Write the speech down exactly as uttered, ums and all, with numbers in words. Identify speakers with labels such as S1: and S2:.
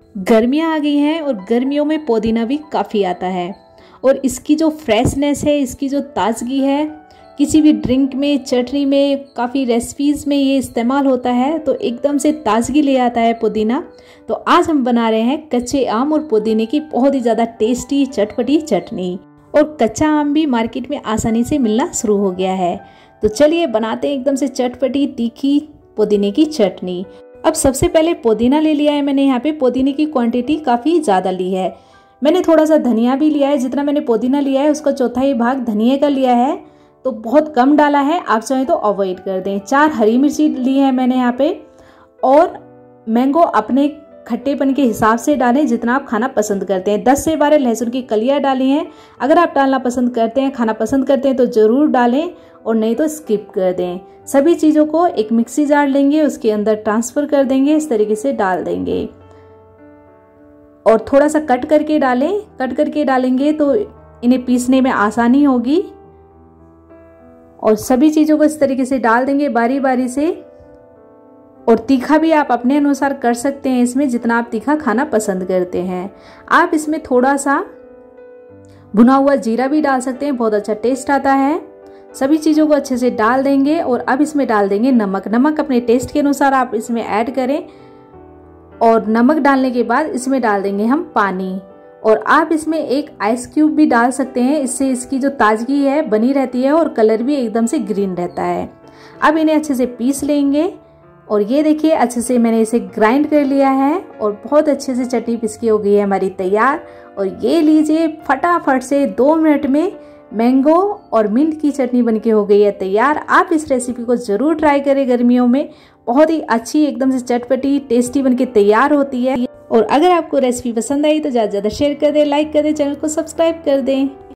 S1: गर्मियाँ आ गई हैं और गर्मियों में पुदीना भी काफ़ी आता है और इसकी जो फ्रेशनेस है, इसकी जो ताजगी है, किसी भी ड्रिंक में, चटनी में, काफ़ी रेसिपीज़ में ये इस्तेमाल होता है तो एकदम से ताजगी ले आता है पुदीना। तो आज हम बना रहे हैं कच्चे आम और पुदीने की बहुत ही ज़्यादा टेस्टी चटपटी चटनी। और कच्चा आम भी मार्केट में आसानी से मिलना शुरू हो गया है। तो चलिए बनाते हैं एकदम से चटपटी तीखी पुदीने की चटनी। अब सबसे पहले पुदीना ले लिया है मैंने। यहाँ पे पुदीने की क्वांटिटी काफ़ी ज़्यादा ली है। मैंने थोड़ा सा धनिया भी लिया है। जितना मैंने पुदीना लिया है उसका चौथाई भाग धनिया का लिया है, तो बहुत कम डाला है। आप चाहें तो अवॉइड कर दें। चार हरी मिर्ची ली है मैंने यहाँ पे। और मैंगो अपने खट्टेपन के हिसाब से डालें जितना आप खाना पसंद करते हैं। दस से बारह लहसुन की कलियां डाली हैं। अगर आप डालना पसंद करते हैं, खाना पसंद करते हैं तो ज़रूर डालें और नहीं तो स्किप कर दें। सभी चीज़ों को एक मिक्सी जार लेंगे, उसके अंदर ट्रांसफ़र कर देंगे, इस तरीके से डाल देंगे और थोड़ा सा कट करके डालें। कट करके डालेंगे तो इन्हें पीसने में आसानी होगी। और सभी चीज़ों को इस तरीके से डाल देंगे बारी बारी से। और तीखा भी आप अपने अनुसार कर सकते हैं, इसमें जितना आप तीखा खाना पसंद करते हैं। आप इसमें थोड़ा सा भुना हुआ जीरा भी डाल सकते हैं, बहुत अच्छा टेस्ट आता है। सभी चीज़ों को अच्छे से डाल देंगे और अब इसमें डाल देंगे नमक। नमक अपने टेस्ट के अनुसार आप इसमें ऐड करें। और नमक डालने के बाद इसमें डाल देंगे हम पानी। और आप इसमें एक आइस क्यूब भी डाल सकते हैं, इससे इसकी जो ताजगी है बनी रहती है और कलर भी एकदम से ग्रीन रहता है। अब इन्हें अच्छे से पीस लेंगे और ये देखिए अच्छे से मैंने इसे ग्राइंड कर लिया है और बहुत अच्छे से चटनी पिसकी हो गई है हमारी तैयार। और ये लीजिए फटाफट से दो मिनट में मैंगो और मिंट की चटनी बनके हो गई है तैयार। आप इस रेसिपी को ज़रूर ट्राई करें गर्मियों में, बहुत ही अच्छी एकदम से चटपटी टेस्टी बनके तैयार होती है। और अगर आपको रेसिपी पसंद आई तो ज़्यादा से ज़्यादा शेयर कर दें, लाइक कर दें, चैनल को सब्सक्राइब कर दें।